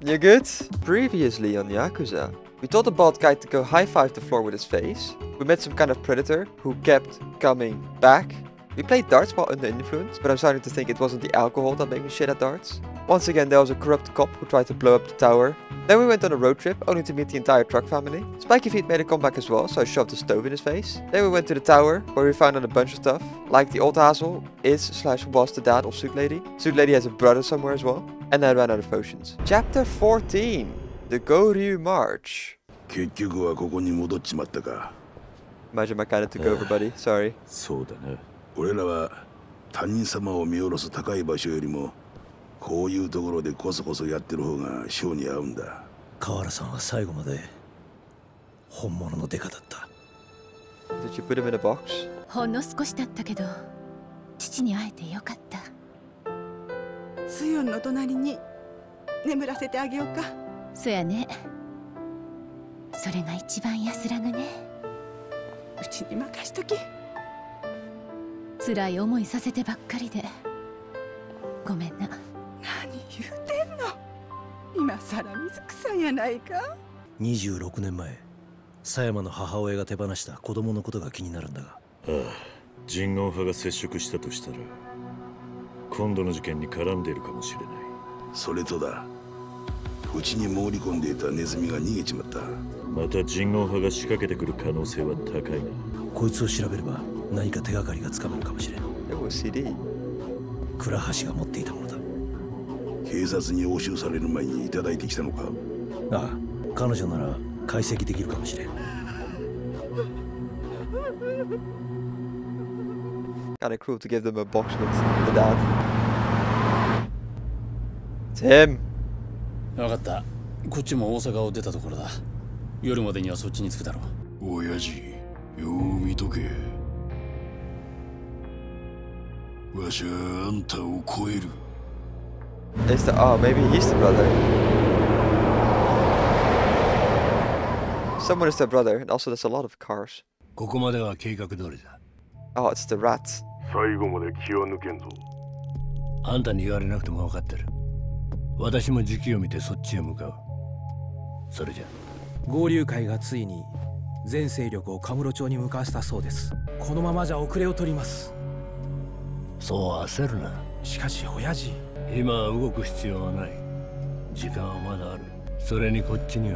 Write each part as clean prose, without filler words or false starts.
You good? Previously on Yakuza, we told the bald guy to go high-five the floor with his face. We met some kind of predator who kept coming back. We played darts while under influence, but I'm starting to think it wasn't the alcohol that made me shit at darts. Once again, there was a corrupt cop who tried to blow up the tower. Then we went on a road trip, only to meet the entire truck family. Spiky Feet made a comeback as well, so I shoved a stove in his face. Then we went to the tower, where we found out a bunch of stuff. Like the old Hazel is/was the dad of Suit Lady. Suit Lady has a brother somewhere as well. And then I ran out of potions. Chapter 14. The Goryu March. Imagine my kind of took over, buddy. Sorry. そうだね。 俺らは他人様を見下ろす高い場所よりもこういうところでコソコソやってる方が性に合うんだ。 河原さんは最後まで本物のデカだった。 Did you put him in a box? ほんの少しだったけど、父に会えてよかった。 スヨンの隣に眠らせてあげようか。 そやね。それが一番安らぐね。 うちに任しとき。 辛い思いさせてばっかりでごめんな。 何言うてんの。今さら水草やないか。 26年前、狭山の母親が手放した子供のことが気になるんだが。 ああ、人言派が接触したとしたら今度の事件に絡んでいるかもしれない。 それとだ、うちに潜り込んでいたネズミが逃げちまった。 また人言派が仕掛けてくる可能性は高いな。 こいつを調べれば何か手がかりがつかめるかもしれん。 CD。 倉橋が持っていたものだ。 警察に押収される前にいただいてきたのか。 ああ、彼女なら解析できるかもしれん。 Kinda cruel to give them a box with the dad. It's him. 分かった。こっちも大阪を出たところだ。夜までにはそっちに着くだろう。 親父、よう見とけ。わしはあんたを超える。 Is the maybe he's the brother. Someone is the brother, and also there's a lot of cars. ここまでは計画通りだ。 Oh, it's the rats. 最後まで気は抜けんぞ。あんたに言われなくても分かってる。私も時期を見てそっちへ向かう。それじゃ。 合流会がついに全勢力をカムロ町に向かわせたそうです。このままじゃ遅れを取ります。 そう焦るな。 しかし親父、 今は動く必要はない。時間はまだある。それにこっちには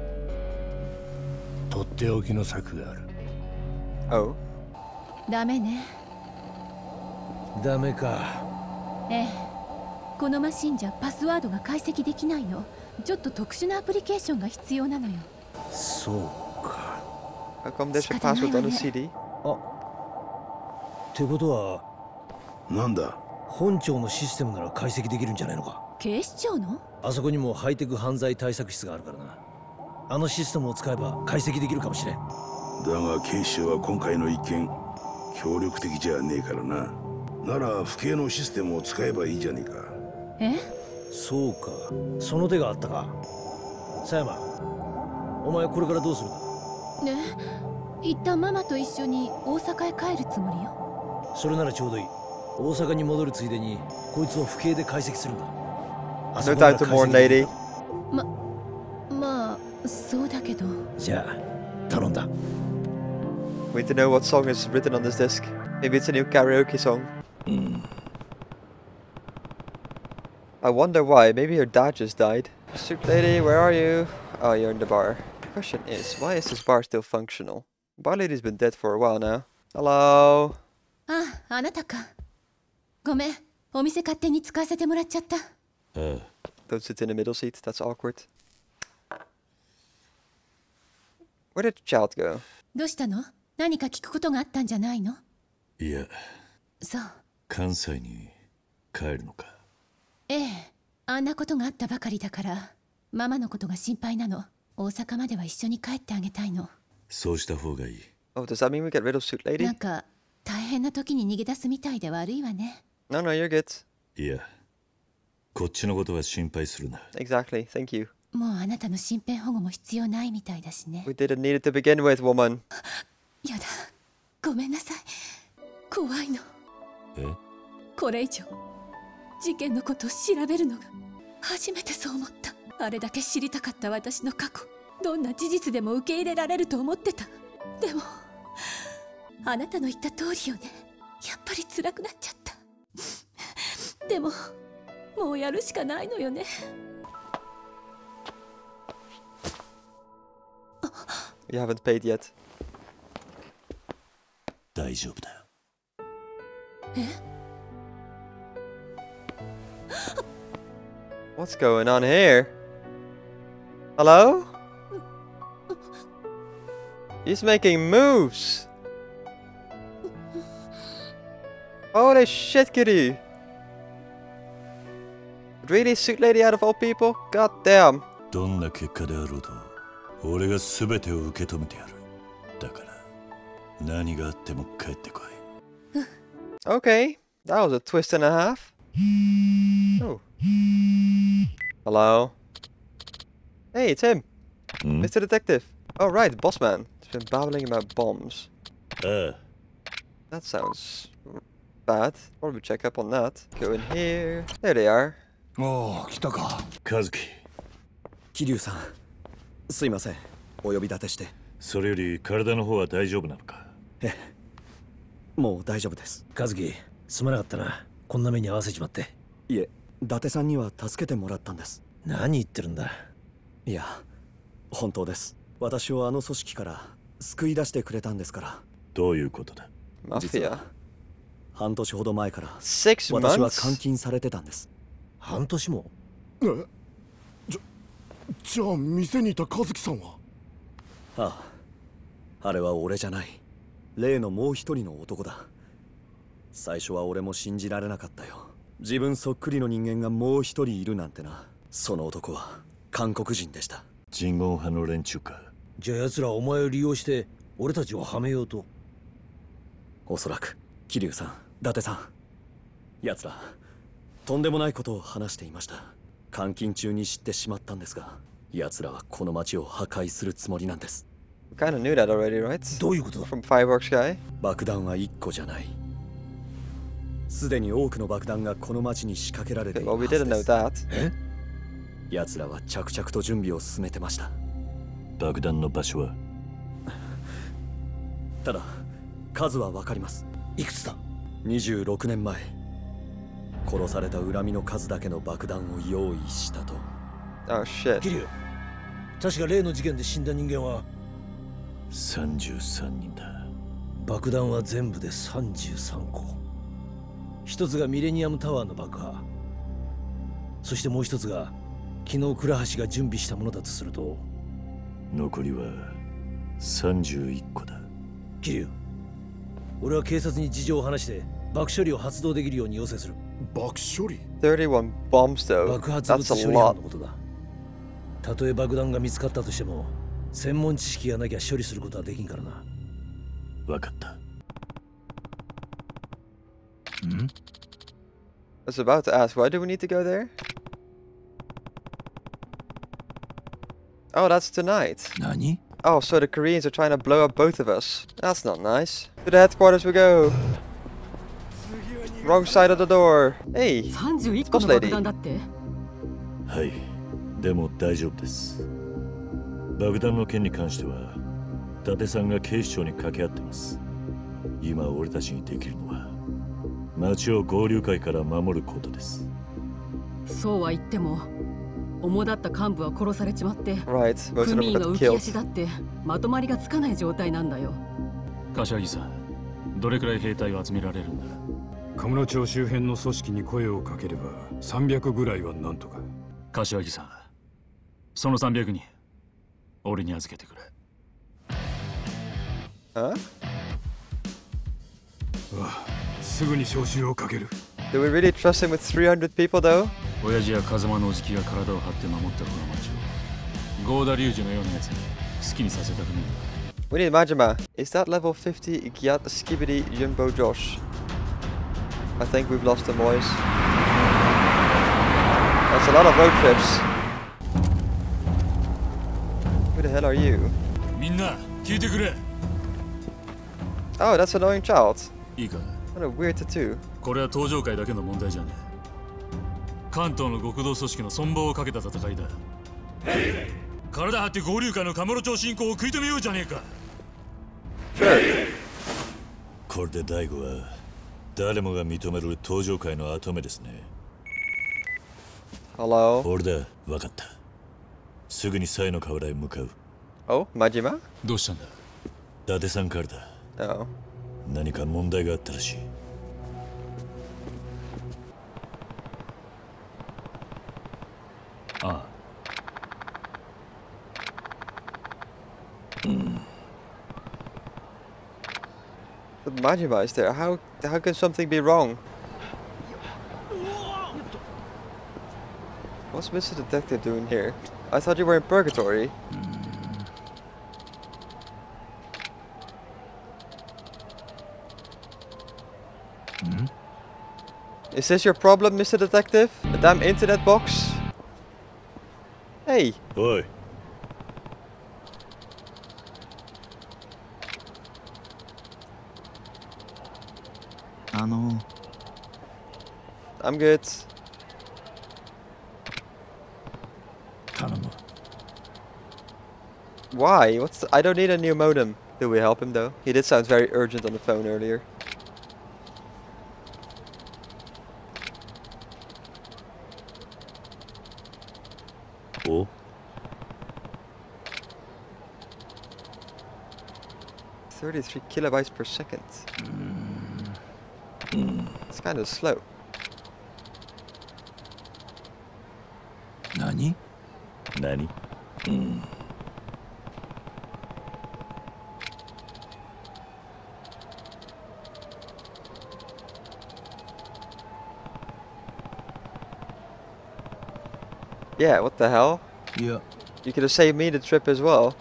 とっておきの策がある。 Oh. ダメね。 ダメか。 ええ。このマシンじゃパスワードが解析できないの。ちょっと特殊なアプリケーションが必要なのよ。 そうか。 How come there's a password on the CD? あ、ってことはなんだ。 本庁のシステムなら解析できるんじゃないのか。 警視庁の？ あそこにもハイテク犯罪対策室があるからな。あのシステムを使えば解析できるかもしれん。 だが警視庁は今回の一件協力的じゃねえからな。なら不敬のシステムを使えばいいじゃねえか。 え？ そうか、その手があったか。狭山、お前これからどうするんだ？ ね、一旦ママと一緒に大阪へ帰るつもりよ。 それならちょうどいい。大阪に戻るついでにこいつを不敬で解析するんだ。 No time to mourn, lady. まあそうだけど。 じゃあ頼んだ。 We need to know what song is written on this disc. Maybe it's a new karaoke song. I wonder why. Maybe her dad just died. Soup lady, where are you? Oh, you're in the bar. The question is, why is this bar still functional? Bar lady's been dead for a while now. Hello? あ、あなたか。ごめん、お店勝手に使わせてもらっちゃった。 Don't sit in the middle seat, that's awkward. Where did the child go? どうしたの？何か聞くことがあったんじゃないの？ いや、 そう。 関西に帰るのか。 ええ、あんなことがあったばかりだからママのことが心配なの。大阪までは一緒に帰ってあげたいの。 そうした方がいい。 Oh, does that mean we get rid of Suit Lady? なんか大変な時に逃げ出すみたいで悪いわね。 No, you're good. いや、こっちのことは心配するな。 Exactly, thank you. もうあなたの身辺保護も必要ないみたいだしね。 We didn't need it to begin with, woman. やだ、ごめんなさい。怖いの。 え？ これ以上事件のことを調べるのが初めてそう思った。 あれだけ知りたかった私の過去、どんな事実でも受け入れられると思ってた。でもあなたの言った通りよね。やっぱり辛くなっちゃった。でももうやるしかないのよね。 You haven't paid yet. 大丈夫だ。 What's going on here? Hello? He's making moves. Holy shit, Kitty. Really, Suit Lady out of all people? God damn. どんな結果であろうと、俺が全てを受け止めてやる。だから、何があっても帰ってこい。 Okay, that was a twist and a half. Oh. Hello? Hey, it's him. Mr. Detective. Oh, right, boss man. He's been babbling about bombs. That sounds bad. Probably check up on that. Go in here. There they are. おお、来たか。 和樹。 桐生さん、すいません。お呼び立てして。 それより体の方は大丈夫なのか？ ええ、もう大丈夫です。 和樹、すまなかったな。こんな目に遭わせちまって。 いえ、伊達さんには助けてもらったんです。 何言ってるんだ。 いや、本当です。私をあの組織から救い出してくれたんですから。 どういうことだ？ 実 Mafia. は半年ほど前から 6 私は months? 監禁されてたんです。 半年も？ じゃあ店にいた和樹さんは？ ああ、あれは俺じゃない。例のもう一人の男だ。最初は俺も信じられなかったよ。自分そっくりの人間がもう一人いるなんてな。その男は韓国人でした。 人言派の連中か。 じゃあ奴らお前を利用して俺たちをはめようと？ おそらく桐生さん、伊達さん、奴らとんでもないことを話していました。監禁中に知ってしまったんですが、奴らはこの町を破壊するつもりなんです。 We kinda knew that already, right? どういうことだ？ From Fireworks guy? 爆弾は1個じゃない。すでに多くの爆弾がこの町に仕掛けられている Well, は we ず didn't で know す。 that. 奴らは着々と準備を進めてました。 爆弾の場所は？ ただ、数はわかります。 いくつだ ？26年前、殺された恨みの数だけの爆弾を用意したと。 Oh shit. 桐生、確か例の事件で死んだ人間は 33人だ。 爆弾は全部で33個。一つがミレニアムタワーの爆破、そしてもう一つが昨日倉橋が準備したものだとすると、 残りは31個だ。 桐生、俺は警察に事情を話して爆処理を発動できるように要請する。 爆処理 31 bombs though. 爆発物 That's a 処理班 lot. のことだ。たとえ爆弾が見つかったとしても専門知識がなきゃ処理することはできんからな。 わかった。 I was about to ask, why do we need to go there? Oh, that's tonight. 何？ Oh, so the Koreans are trying to blow up both of us. That's not nice. To the headquarters we go. Wrong side of the door. Hey, 31個 boss の爆 lady. 弾だって。 はい。でも大丈夫です。爆弾の件に関しては、伊達さんが警視庁に掛け合ってます。今俺たちにできるのは、町を合流会から守ることです。 そうは言っても、主だった幹部は殺されちまって、 Right, most of 組 them 員の got 浮き killed. 足だってまとまりがつかない状態なんだよ。 柏木さん、どれくらい兵隊を集められるんだ？ カムロ町周辺の組織に声をかければ300ぐらいはなんとか。 柏木さん、その300人、俺に預けてくれ。 Huh? すぐに招集をかける。 Do we really trust him with 300 people though? 親父や風間のおじきが体を張って守ったこの町を、ゴーダ龍二のようなやつに好きにさせたくねえんだ。 We need Majima. Is that level 50 Gyat Skibidi Jumbo Josh? I think we've lost the boys. That's a lot of road trips. Who the hell are you? みんな、聞いてくれ。 Oh, that's an annoying child. いいか、 What a weird tattoo. これは登場界だけの問題じゃねえ。関東の極道組織の存亡をかけた戦いだ。 体張って合流下のカムロ町進行を食い止めようじゃねえか。 これで大悟は誰もが認める登場界の跡目ですね。 Hello? 俺だ、分かった。すぐにサイの河原へ向かう。 Oh, Majima? どうしたんだ？ 伊達さんからだ。 Oh. 何か問題があったらしい。 ああ。 But Majima is there. How can something be wrong? What's Mr. Detective doing here? I thought you were in purgatory. Is this your problem, Mr. Detective? A damn internet box? Hey! Oi! I'm good. Why? I don't need a new modem. Do we help him though? He did sound very urgent on the phone earlier. Oh? 33 kilobytes per second. It's kind of slow. Nani? Nani? Yeah, what the hell? Yeah. You could have saved me the trip as well.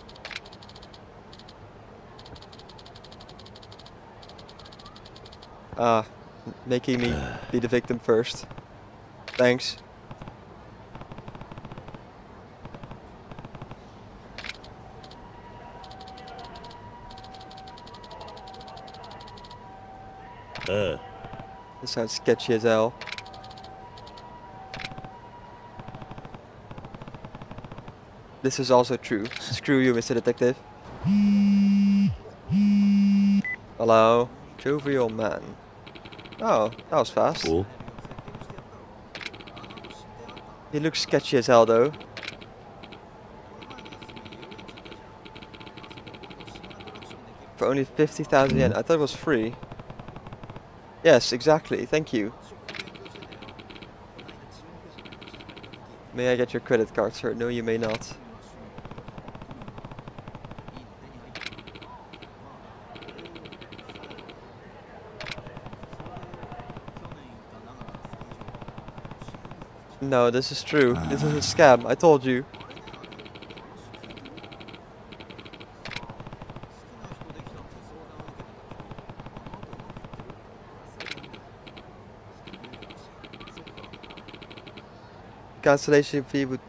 Making me be the victim first. Thanks. This sounds sketchy as hell. This is also true. Screw you, Mr. Detective. Hello? Jovial man. Oh, that was fast. Oh. He looks sketchy as hell though. For only 50,000 yen. I thought it was free. Yes, exactly. Thank you. May I get your credit card, sir? No, you may not. No, this is true. This is a scam. I told you. Cancellation fee would...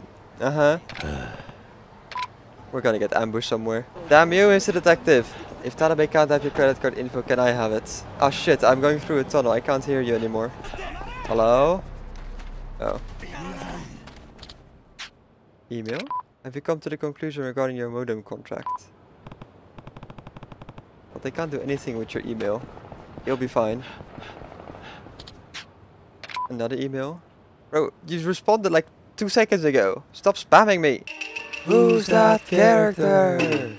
We're gonna get ambushed somewhere. Damn you, Mr. Detective! If Tanabe can't have your credit card info, can I have it? Oh shit, I'm going through a tunnel. I can't hear you anymore. Hello? Oh. Email? Have you come to the conclusion regarding your modem contract? But they can't do anything with your email. You'll be fine. Another email? Bro, you responded like 2 seconds ago. Stop spamming me. Who's that character?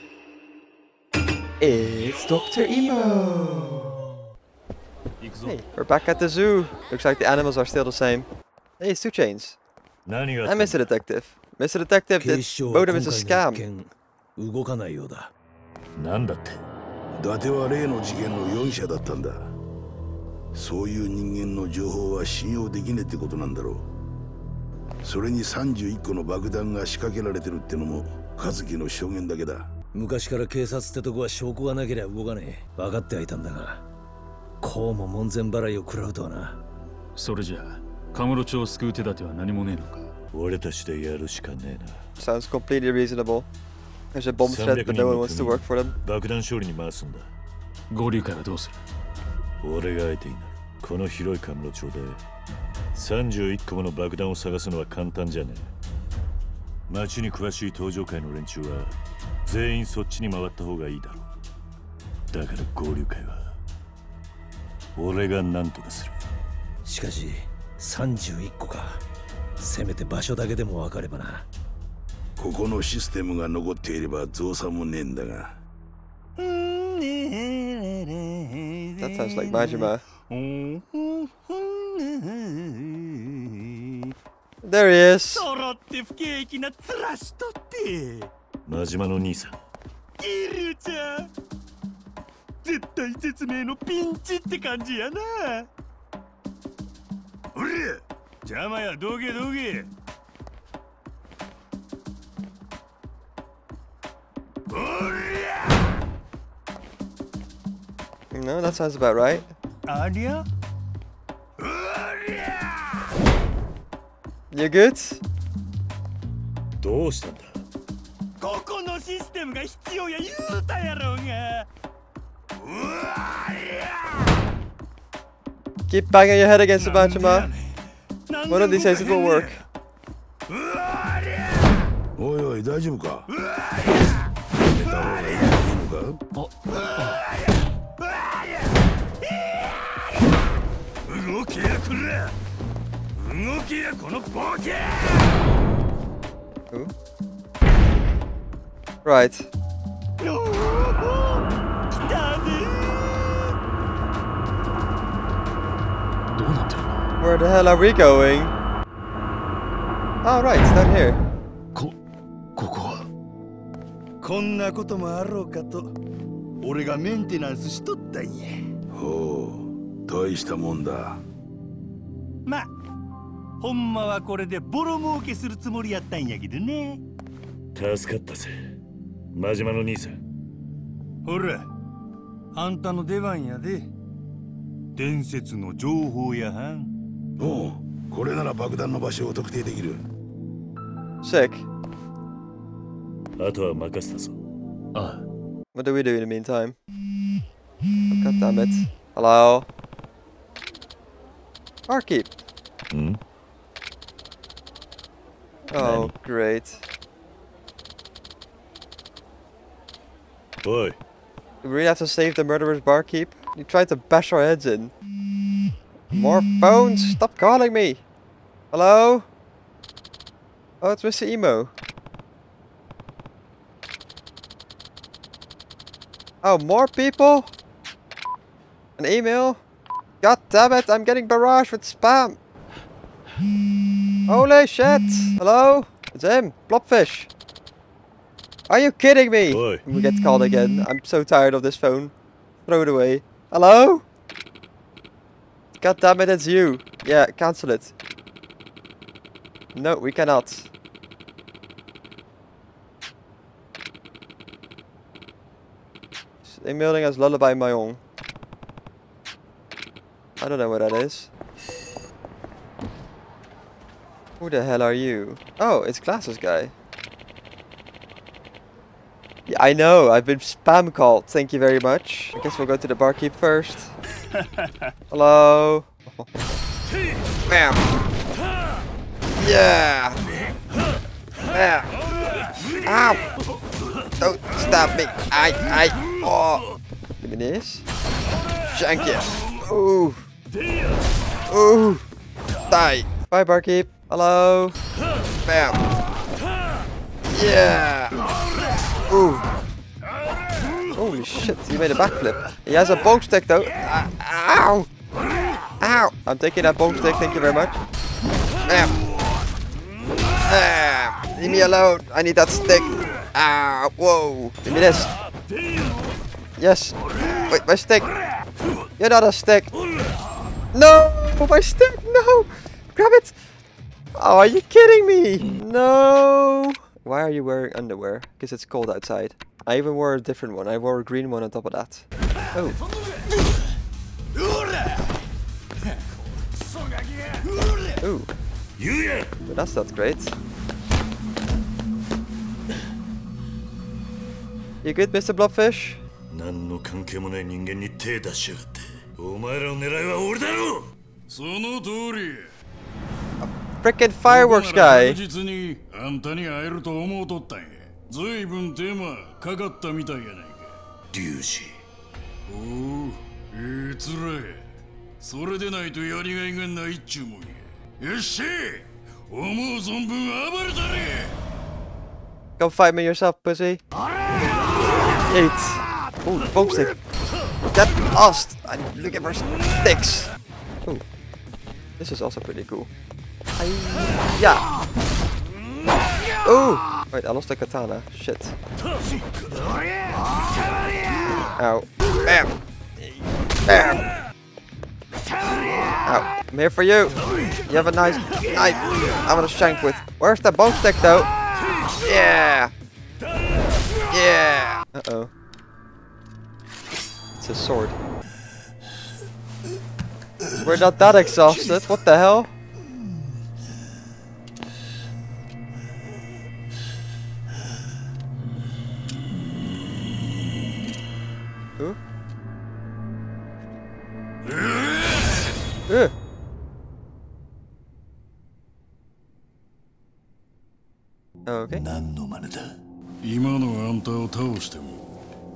It's Dr. Emo. Hey, we're back at the zoo. Looks like the animals are still the same. Hey, it's 2 Chainz. I'm Mr. Detective. Mr. Detective, this modem is a scam. 動かないようだ。 なんだって？ 伊達は例の事件の容疑者だったんだ。そういう人間の情報は信用できねえってことなんだろう。それに31個の爆弾が仕掛けられてるってのも和樹の証言だけだ。 昔から警察ってとこは証拠がなければ動かねえ。分かってはいたんだが、こうも門前払いを食らうとはな。 それじゃあ、カムロ町を救う手立ては何もねえのか。 俺たちでやるしかねえな。 Sounds completely reasonable. There's a bomb threat, but no one wants to work for them. 爆弾処理に回すんだ。 合流会はどうする？ 俺が相手になる。この広いカムロ町で31個もの爆弾を探すのは簡単じゃねえ。 町に詳しい登場会の連中は全員そっちに回った方がいいだろう。だから合流会は俺が何とかする。 しかし31個か。せめて場所だけでも分かればな。 ここのシステムが残っていれば造作もねえんだが。 That sounds like Majima. There he is. 揃って不景気な面しとって。真島の兄さん。キリュウちゃん。絶体絶命のピンチって感じやな。おりゃ、邪魔や、どけどけ。おりゃ。 No, that sounds about right. ありゃ。 You good? どうしたんだ。ここのシステムが必要や言うたやろうが。 Keep banging your head against the Majima. One of these days it will work. おいおい、大丈夫か。寝た方がいいのか。 動けやくれ。動けやこのボケ。 Ooh. Right. Where the hell are we going? Oh, right, it's down here. ここはこんなこともあろうかと俺がメンテナンスしとったんや。 ほう、大したもんだ。 ま、ほんまはこれでボロ儲けするつもりやったんやけどね。助かったぜ、真島の兄さん。ほら、あんたの出番やで。伝説の情報やはん。 おう、これなら爆弾の場所を特定できる。 Sick. あとは任せたぞ。ああ。 What do we do in the meantime? Oh, God damn it. Hello? Barkeep. Hmm? Oh, great. Boy. Do we really have to save the murderer's barkeep? You tried to bash our heads in. More phones! Stop calling me! Hello? Oh, it's Mr. Emo. Oh, more people? An email? God damn it, I'm getting barraged with spam! Holy shit! Hello? It's him, Blobfish. Are you kidding me? Boy. We get called again. I'm so tired of this phone. Throw it away. Hello? God damn it, it's you. Yeah, cancel it. No, we cannot. Emailing as Lullaby Mayon. I don't know what that is. Who the hell are you? Oh, it's Glasses Guy. Yeah, I know, I've been spam called. Thank you very much. I guess we'll go to the barkeep first. Hello? Bam! Yeah! Bam! Ow! Don't stab me! Oh! Give me this. Shank you! Ooh! Ooh! Die! Bye, barkeep! Hello? Bam! Yeah! Ooh! Holy shit, he made a backflip. He has a bone stick though. Ow! Ow! I'm taking that bone stick, thank you very much. Bam! Bam! Leave me alone, I need that stick. Ow! Whoa! Give me this. Yes! Wait, my stick! You're not a stick! No! My stick! No! Grab it! Oh, are you kidding me? No! Why are you wearing underwear? Because it's cold outside. I even wore a different one. I wore a green one on top of that. Oh. Ooh. But that's not great. You good, Mr. Blobfish? 何の関係もない人間に手出しやがって。お前らの狙いは俺だろ。その通り。 Freaking fireworks guy. 実にあんたに会えると思うとったんや。ずいぶん手間かかったみたいやないか。 リュウジ。 おお、面や。それでないとやりがいがないっちゅうもんや。よっしゃ、思う存分暴れたれ。 Go fight me yourself, pussy. Eat. Ooh, boomstick. Get lost. I'm looking for sticks. Ooh. This is also pretty cool. Yeah. Ooh. Wait, I lost the katana. Shit. Ow. Bam. Bam. Ow. I'm here for you. You have a nice knife. I'm gonna shank with. Where's the boomstick though? Yeah. Yeah. Uh-oh. It's a sword. We're not that exhausted. What the hell? Who? Okay. 何の真似だ。 今のあんたを倒しても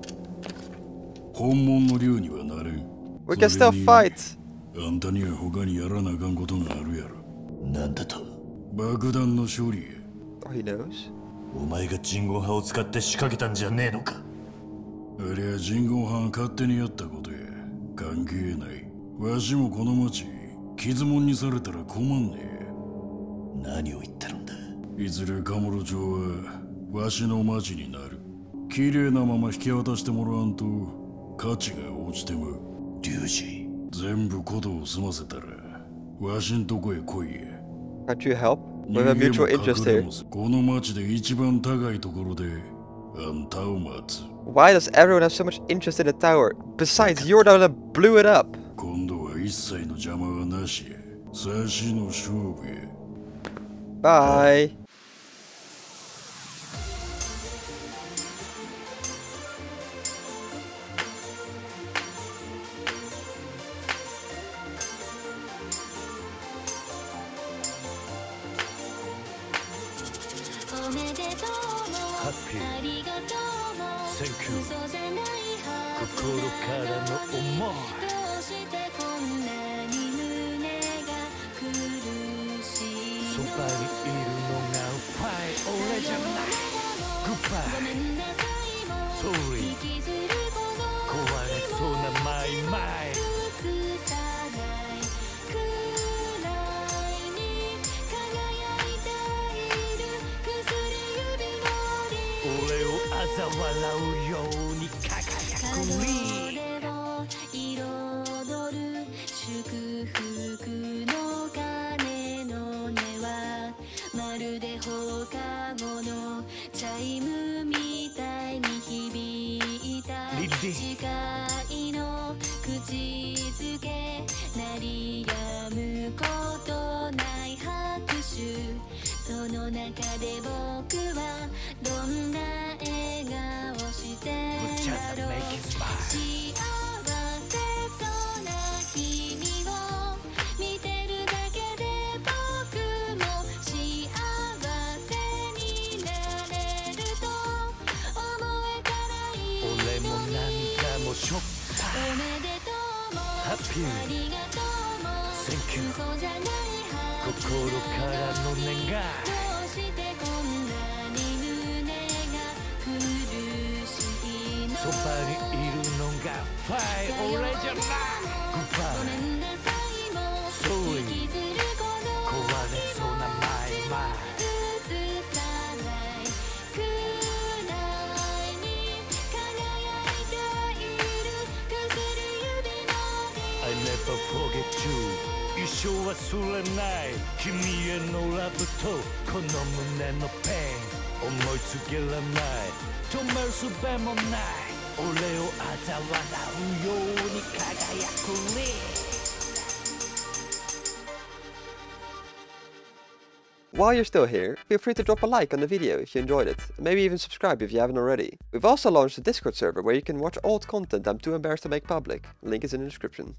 本物の竜にはなれん。 We can still fight. あんたには他にやらなあかんことがあるやろ。 なんだと。 爆弾の処理や。 Oh, he knows. お前が人言派を使って仕掛けたんじゃねえのか。 あれは人言派が勝手にやったことや。関係ない。わしもこの町傷もんにされたら困んねえ。 何を言ってるんだ。 いずれカムロ町はわしの町になる。綺麗なまま引き渡してもらわんと価値が落ちてまう。 リュウジ。 全部ことを済ませたらわしんとこへ来いや。 Can't you help? We have a mutual interest here. この町で一番高いところであんたを待つ。 Why does everyone have so much interest in the tower? Besides, you're the one that blew it up. 今度は一切の邪魔はなしや。差しの勝負や。 Bye. Happy. Thank you. 心からの思い。そばにいるのがファイ俺じゃない。Goodbye. Sorry. 壊れそうなマイマイ。俺を嘲笑うように輝くリー。祝福の鐘の音はまるで放課後のチャイムみたいに響いた。誓いの口づけ鳴りやむことない拍手。その中で僕はどんな笑顔してるだろう。幸せそうな君を見てるだけで僕も幸せになれると思えたらいい。俺も涙もしょっぱい。おめでとうもありがとうも Thank you。 嘘じゃない心からの願い。どうしてこんなに胸が苦しいの。そばにいるのがファイ俺じゃない。Goodbye。ごめんなさいも Sorry。引きずるこの壊れそうなマイマイ。映さないくらいに輝いている薬指のI never forget you。一生忘れない君へのラブとこの胸のペン。思いつけらない止める術もない。俺を嘲笑うように輝くリー。 While you're still here, feel free to drop a like on the video if you enjoyed it, and maybe even subscribe if you haven't already. We've also launched a Discord server where you can watch old content I'm too embarrassed to make public. Link is in the description.